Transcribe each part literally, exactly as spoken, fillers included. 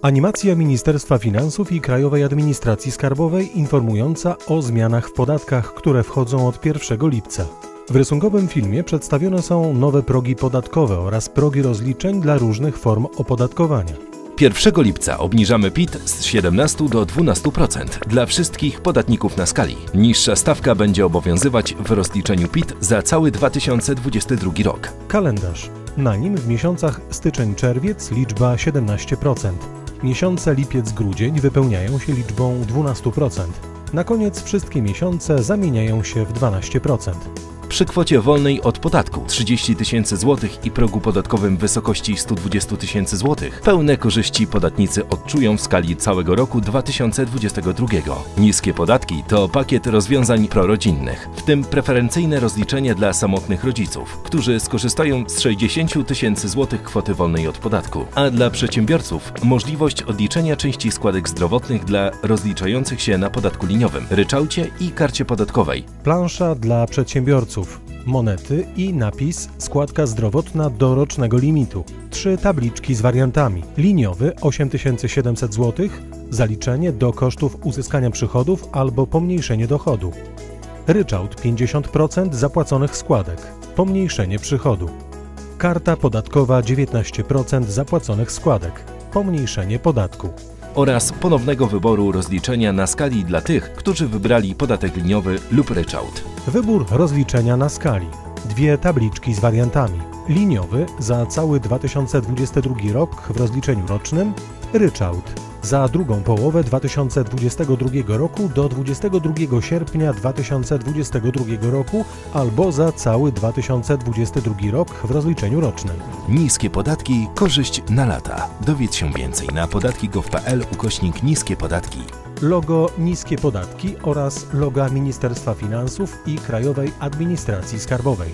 Animacja Ministerstwa Finansów i Krajowej Administracji Skarbowej informująca o zmianach w podatkach, które wchodzą od pierwszego lipca. W rysunkowym filmie przedstawione są nowe progi podatkowe oraz progi rozliczeń dla różnych form opodatkowania. pierwszego lipca obniżamy P I T z siedemnastu do dwunastu procent dla wszystkich podatników na skali. Niższa stawka będzie obowiązywać w rozliczeniu P I T za cały dwa tysiące dwudziesty drugi rok. Kalendarz. Na nim w miesiącach styczeń-czerwiec liczba siedemnaście procent. Miesiące lipiec-grudzień wypełniają się liczbą dwanaście procent. Na koniec wszystkie miesiące zamieniają się w dwanaście procent. Przy kwocie wolnej od podatku trzydzieści tysięcy złotych i progu podatkowym w wysokości stu dwudziestu tysięcy złotych pełne korzyści podatnicy odczują w skali całego roku dwa tysiące dwudziestego drugiego. Niskie podatki to pakiet rozwiązań prorodzinnych, w tym preferencyjne rozliczenie dla samotnych rodziców, którzy skorzystają z sześćdziesięciu tysięcy złotych kwoty wolnej od podatku, a dla przedsiębiorców możliwość odliczenia części składek zdrowotnych dla rozliczających się na podatku liniowym, ryczałcie i karcie podatkowej. Plansza dla przedsiębiorców. Monety i napis składka zdrowotna do rocznego limitu. Trzy tabliczki z wariantami. Liniowy osiem tysięcy siedemset złotych, zaliczenie do kosztów uzyskania przychodów albo pomniejszenie dochodu. Ryczałt pięćdziesiąt procent zapłaconych składek, pomniejszenie przychodu. Karta podatkowa dziewiętnaście procent zapłaconych składek, pomniejszenie podatku. Oraz ponownego wyboru rozliczenia na skali dla tych, którzy wybrali podatek liniowy lub ryczałt. Wybór rozliczenia na skali. Dwie tabliczki z wariantami. Liniowy za cały dwa tysiące dwudziesty drugi rok w rozliczeniu rocznym, ryczałt za drugą połowę dwa tysiące dwudziestego drugiego roku do dwudziestego drugiego sierpnia dwa tysiące dwudziestego drugiego roku albo za cały dwa tysiące dwudziesty drugi rok w rozliczeniu rocznym. Niskie podatki, korzyść na lata. Dowiedz się więcej na podatki kropka gov kropka pl ukośnik niskie podatki. Logo Niskie Podatki oraz loga Ministerstwa Finansów i Krajowej Administracji Skarbowej.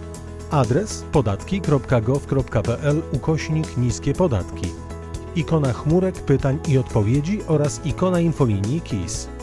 Adres podatki kropka gov kropka pl ukośnik niskie podatki. Ikona chmurek pytań i odpowiedzi oraz ikona infolinii K I S.